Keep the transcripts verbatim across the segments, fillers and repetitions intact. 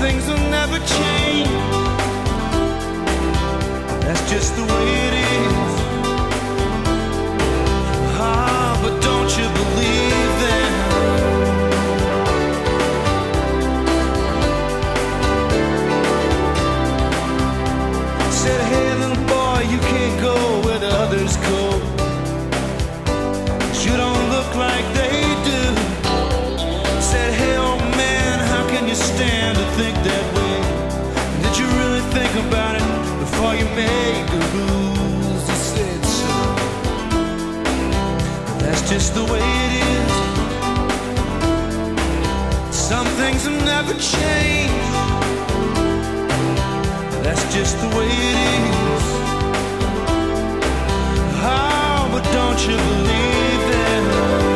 things will never change. That's just the way it is. Ah, but don't you believe them? Said, hey little boy, you can't go where the others go. You don't look like they do. Said, hey old man, how can you stand to think that way? Did you really think about it before you made the rules? He said so. That's just the way it is. Some things will never change. That's just the way it is. Oh, but don't you believe them?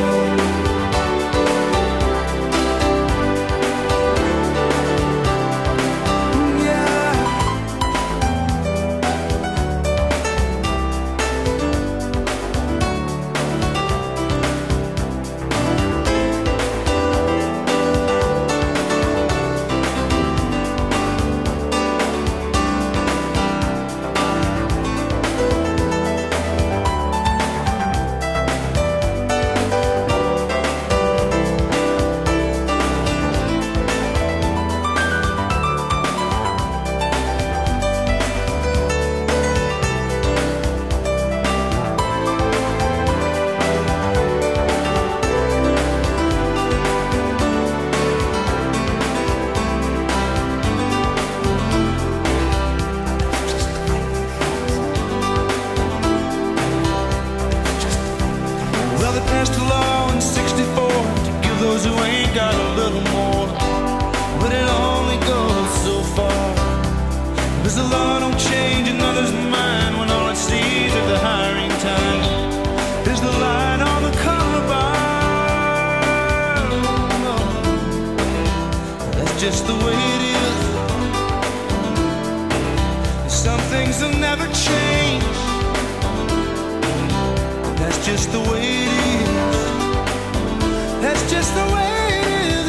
Just the way it is. Some things will never change. That's just the way it is. That's just the way it is.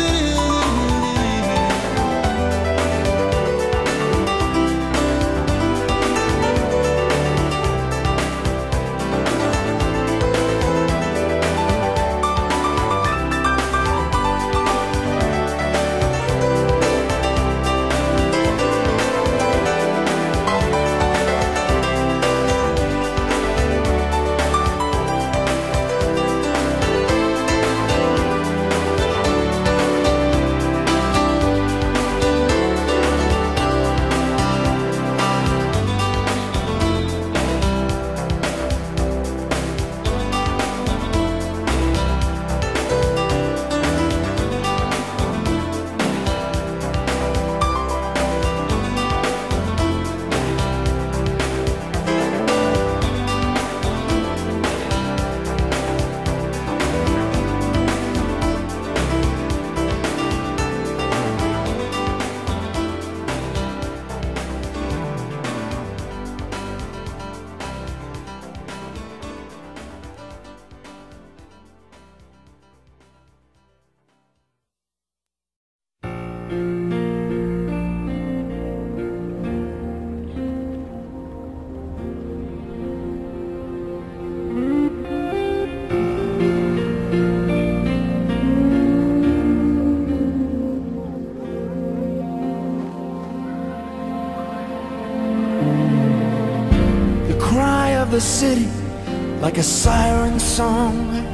The city like a siren song,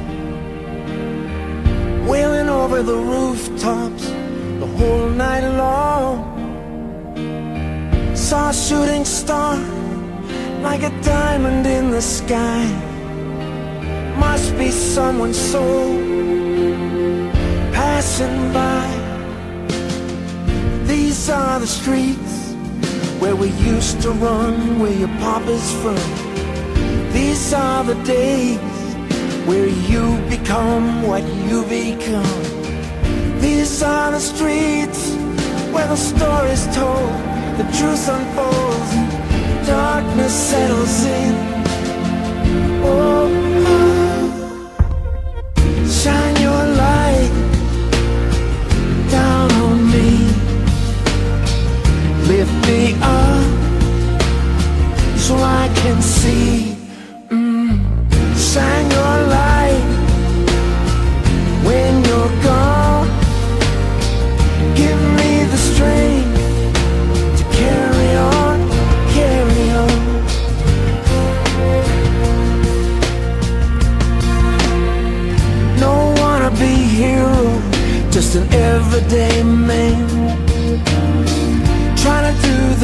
wailing over the rooftops the whole night long. Saw a shooting star like a diamond in the sky. Must be someone's soul passing by. These are the streets where we used to run, where your papa's from. These are the days where you become what you become. These are the streets where the story's told, the truth unfolds, and darkness settles in. Oh, shine your light down on me.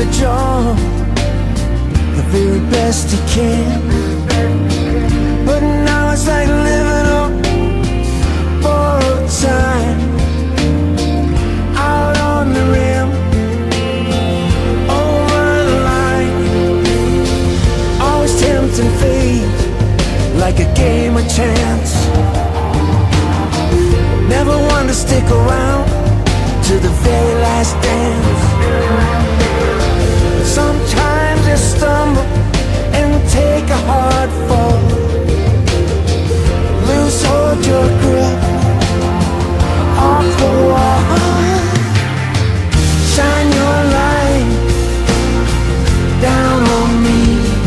the job the very best he can. But now it's like living on borrowed time, out on the rim, over the line, always tempting fate like a game of chance. Never one to stick around to the very last dance. Sometimes you stumble and take a hard fall, lose hold your grip off the wall. Shine your light down on me,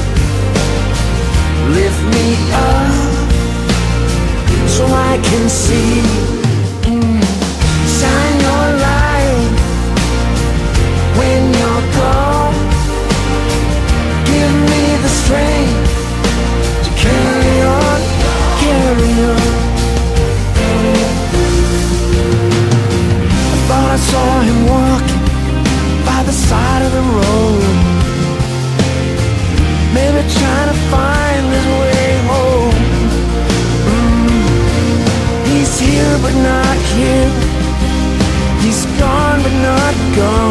lift me up so I can see. Mm. Shine your light when you're gone, give me the strength to carry on, carry on. I thought I saw him walking by the side of the road, maybe trying to find his way home. Mm. He's here but not here, he's gone but not gone.